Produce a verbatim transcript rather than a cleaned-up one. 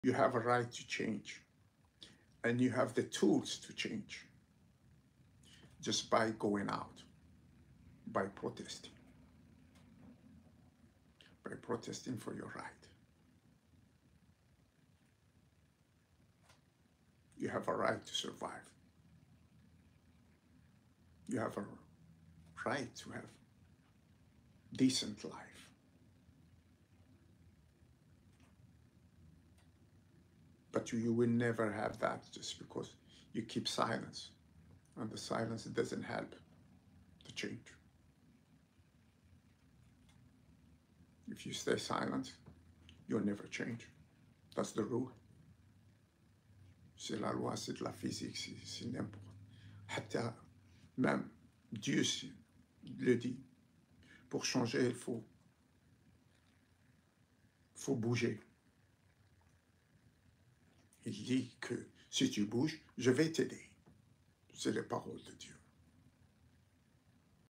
You have a right to change, and you have the tools to change just by going out, by protesting, by protesting for your right. You have a right to survive. You have a right to have decent life. But you will never have that just because you keep silence. And the silence doesn't help the change. If you stay silent, you'll never change. That's the rule. C'est la loi, c'est de la physique, c'est n'importe. Hatta, même Dieu le dit. Pour changer, il faut, faut bouger. Il dit que si tu bouges, je vais t'aider. C'est les paroles de Dieu.